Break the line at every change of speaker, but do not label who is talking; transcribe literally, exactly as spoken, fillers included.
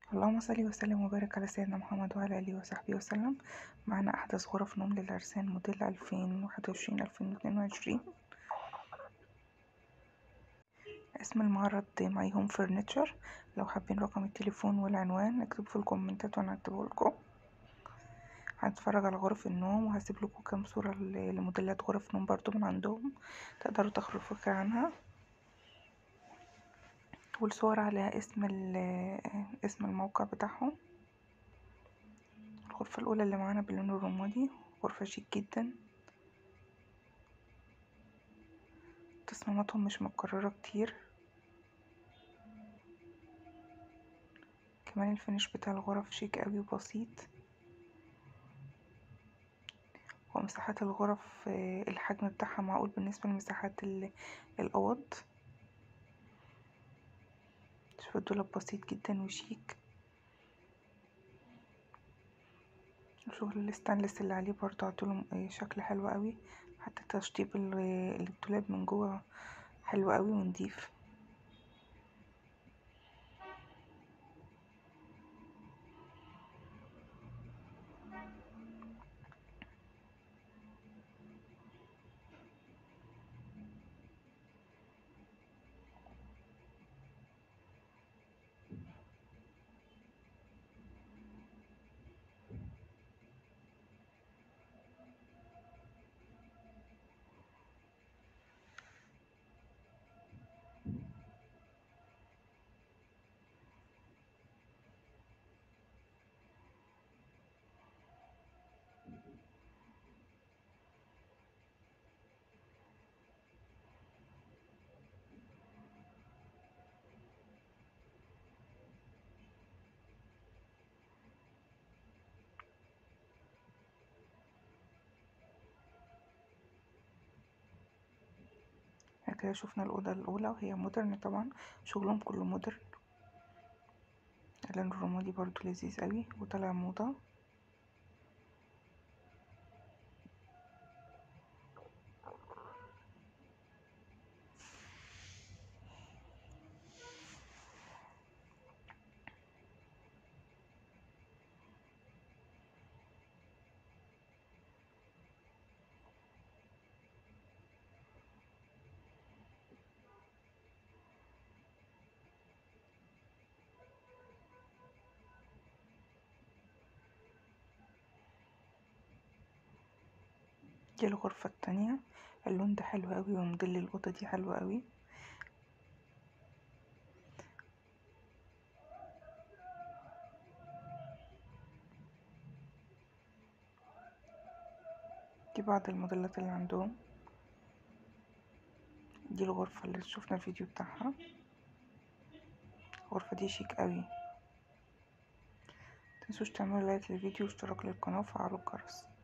اللهم صل وسلم وبارك على سيدنا محمد وعلى آله وصحبه وسلم. معنا أحدث غرف نوم للعرسان موديل ألفين وواحد وعشرين ألفين واتنين وعشرين. اسم المعرض ماي هوم فرنتشر. لو حابين رقم التليفون والعنوان اكتبوا في الكومنتات وانا هكتبه لكم. هنتفرج على غرف النوم وهسيب لكم كام صورة لموديلات غرف نوم برضو من عندهم تقدروا تاخدوا فكرة عنها، والصور على اسم اسم الموقع بتاعهم. الغرفة الأولى اللي معانا باللون الرمادي، غرفة شيك جدا، تصميماتهم مش متكررة كتير، كمان الفينش بتاع الغرف شيك قوي وبسيط، ومساحات الغرف الحجم بتاعها معقول بالنسبة لمساحات الأوض. شوفوا الدولاب بسيط جدا وشيك، شغل الستانلس اللي عليه برضه عطوله شكل حلو قوي، حتى تشطيب الدولاب من جوه حلو قوي ونضيف. كده شفنا الأوضة الأولى وهي مودرن، طبعا شغلهم كله مودرن. اللون الرمادي برضو لذيذ قوي وطلع موضة. دي الغرفة التانية، اللون ده حلو قوي وموديل الأوضة دي حلو قوي. دي بعض الموديلات اللي عندهم. دي الغرفة اللي شفنا الفيديو بتاعها، الغرفة دي شيك قوي. متنسوش تعملوا لايك للفيديو واشتراك للقناة وفعلوا الجرس.